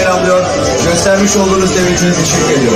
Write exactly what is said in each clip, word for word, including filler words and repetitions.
selamlıyor. Göstermiş olduğunuz dev için teşekkür ediyorum.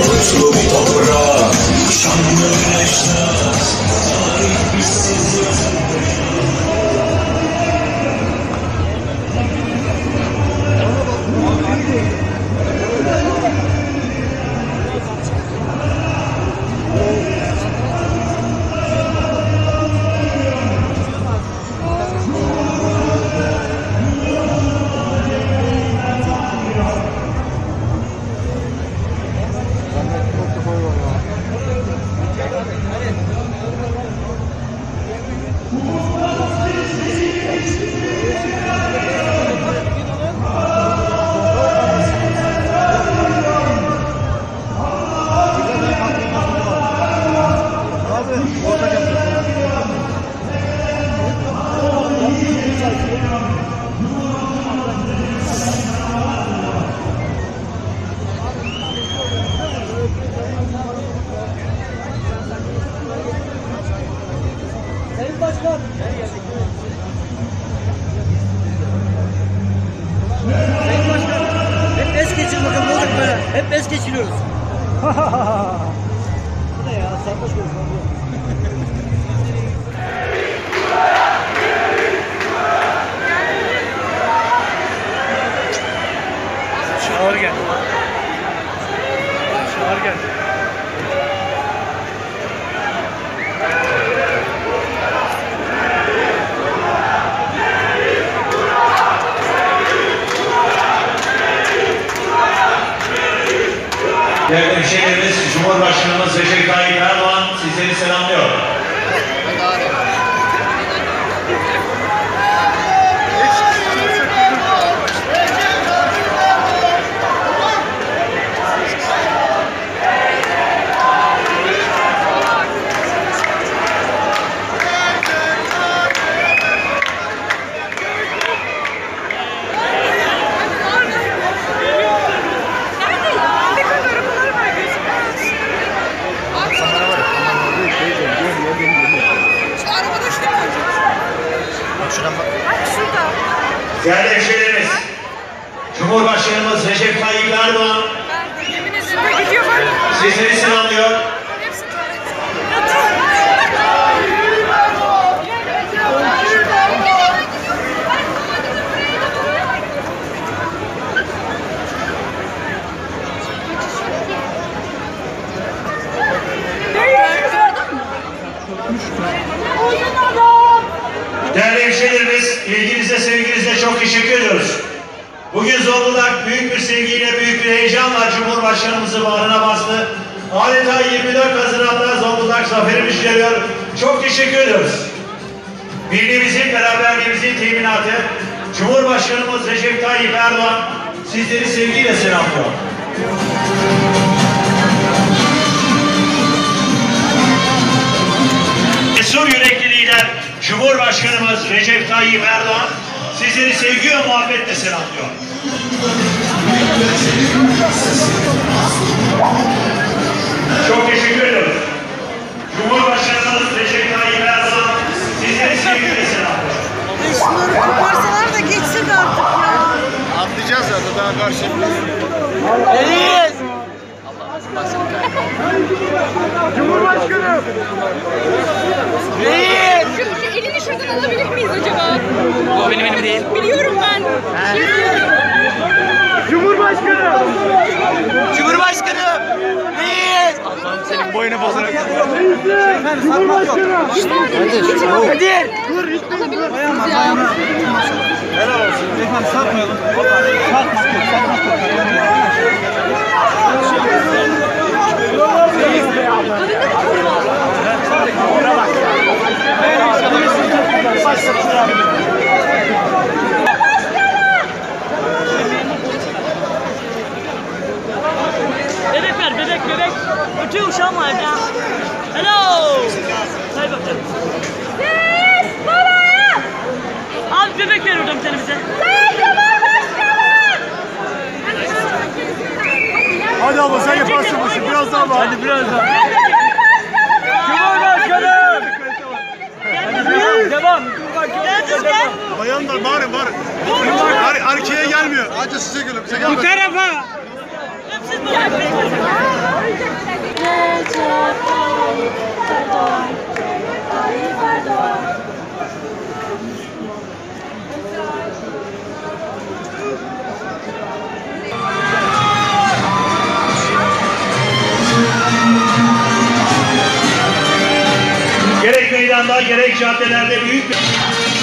Sayın Başkan. Sayın Başkan. Hep es geçir bakalım, ne olacak böyle? Hep es geçiriyoruz. Bu ne ya? Sarhoş konuşuyor. Çağır gel. Çağır gel. Değerli hemşehrilerimiz, Cumhurbaşkanımız Recep Tayyip Erdoğan sizleri selamlıyor. Değerli hemşehrilerimiz, Cumhurbaşkanımız Recep Tayyip Erdoğan sizleri selamlıyor. Değerli hemşehrilerimiz, ilginize, sevginize çok teşekkür ediyoruz. Bugün Zonguldak büyük bir sevgiyle, büyük bir heyecanla Cumhurbaşkanımızı bağrına bastı. Adeta yirmi dört Haziran'da Zonguldak zaferimiz geliyor. Çok teşekkür ediyoruz. Birliğimizin, beraberliğimizin teminatı Cumhurbaşkanımız Recep Tayyip Erdoğan sizleri sevgiyle selamlıyor. Cesur yürekli lider Cumhurbaşkanımız Recep Tayyip Erdoğan sizleri sevgi ve muhabbetle selamlıyor. Çok teşekkür ediyoruz. Cumhurbaşkanımız Recep Tayyip Erdoğan sizleri sevgiyle selamlıyor. Şunları koparsalar da geçsek artık ya. Atlayacağız zaten daha karşı. Reis! Cumhurbaşkanım! Reis! Şu, şu elini şuradan alabilir miyiz acaba? O benim elim değil. Biliyorum ben. Şey biliyorum. Cumhurbaşkanım! Cumhurbaşkanım! Reis! Allah'ım senin boyunu bozarak. Cumhurbaşkanım! Kadir! Dur, gitmeyin, dur. Dayanma, dayanma. Helal olsun. Efendim sarkmayalım. Sarkmak yok, sarkmak yok. Bebek ver, bebek, bebek. Ötüyor uşağım var ya. Hello. Say bakalım. Ses! Baba! Abi bebek ver oradan bir tane bize. Sayın Cumhurbaşkanım! Hadi abla sen yaparsın bu işi. Biraz daha var. Hadi biraz daha. Cumhurbaşkanım! Devam, devam. Bayanlar bağırın bağırın. Har Harkiye gelmiyor. Acı size geliyor. Bize gelmiyor. Bu tarafa. Gerek meydanda gerek caddelerde büyük bir...